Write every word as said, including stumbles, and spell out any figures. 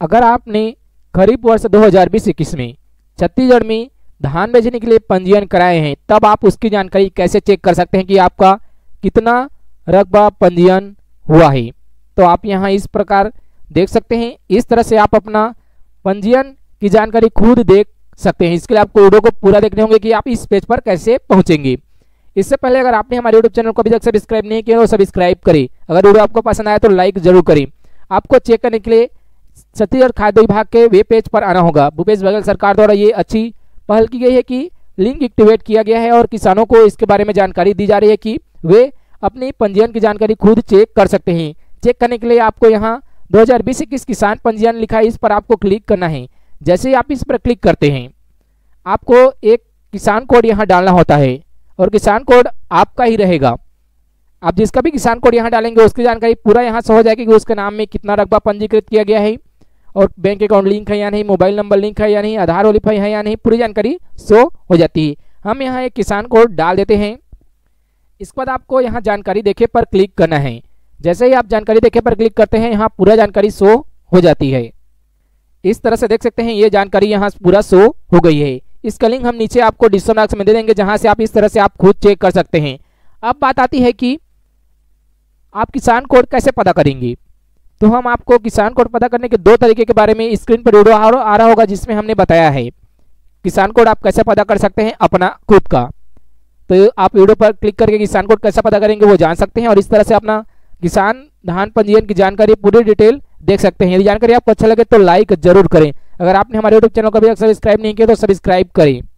अगर आपने खरीफ वर्ष दो हज़ार बीस इक्कीस में छत्तीसगढ़ में धान बेचने के लिए पंजीयन कराए हैं, तब आप उसकी जानकारी कैसे चेक कर सकते हैं कि आपका कितना रकबा पंजीयन हुआ है। तो आप यहाँ इस प्रकार देख सकते हैं। इस तरह से आप अपना पंजीयन की जानकारी खुद देख सकते हैं। इसके लिए आपको वीडियो को पूरा देखने होंगे कि आप इस पेज पर कैसे पहुंचेंगे। इससे पहले अगर आपने हमारे यूट्यूब चैनल को अभी तक सब्सक्राइब नहीं किया तो सब्सक्राइब करें। अगर वीडियो आपको पसंद आया तो लाइक जरूर करें। आपको चेक करने के लिए छत्तीसगढ़ खाद्य विभाग के वेब पेज पर आना होगा। भूपेश बघेल सरकार द्वारा ये अच्छी पहल की गई है कि लिंक एक्टिवेट किया गया है और किसानों को इसके बारे में जानकारी दी जा रही है कि वे अपनी पंजीयन की जानकारी खुद चेक कर सकते हैं। चेक करने के लिए आपको यहाँ दो हज़ार बीस इक्कीस किसान पंजीयन लिखा है, इस पर आपको क्लिक करना है। जैसे ही आप इस पर क्लिक करते हैं आपको एक किसान कोड यहाँ डालना होता है और किसान कोड आपका ही रहेगा। आप जिसका भी किसान कोड यहाँ डालेंगे उसकी जानकारी पूरा यहाँ से हो जाएगी कि उसके नाम में कितना रकबा पंजीकृत किया गया है और बैंक अकाउंट लिंक है या नहीं, मोबाइल नंबर लिंक है या नहीं, आधार वेरीफाई है या नहीं, पूरी जानकारी शो हो जाती है। हम यहाँ एक किसान कोड डाल देते हैं। इसके बाद आपको यहाँ जानकारी देखे पर क्लिक करना है। जैसे ही आप जानकारी देखे पर क्लिक करते हैं यहाँ पूरा जानकारी शो हो जाती है। इस तरह से देख सकते हैं ये जानकारी यहाँ पूरा शो हो गई है। इसका लिंक हम नीचे आपको डिस्क्रिप्शन बॉक्स में दे देंगे, जहां से आप इस तरह से आप खुद चेक कर सकते हैं। अब बात आती है कि आप किसान कोड कैसे पता करेंगे। तो हम आपको किसान कोड पता करने के दो तरीके के बारे में स्क्रीन पर वीडियो आ रहा होगा जिसमें हमने बताया है किसान कोड आप कैसे पता कर सकते हैं अपना खुद का। तो आप वीडियो पर क्लिक करके किसान कोड कैसे पता करेंगे वो जान सकते हैं और इस तरह से अपना किसान धान पंजीयन की जानकारी पूरी डिटेल देख सकते हैं। यदि जानकारी आपको अच्छा लगे तो लाइक जरूर करें। अगर आपने हमारे यूट्यूब चैनल को अभी तक सब्सक्राइब नहीं किया तो सब्सक्राइब करें।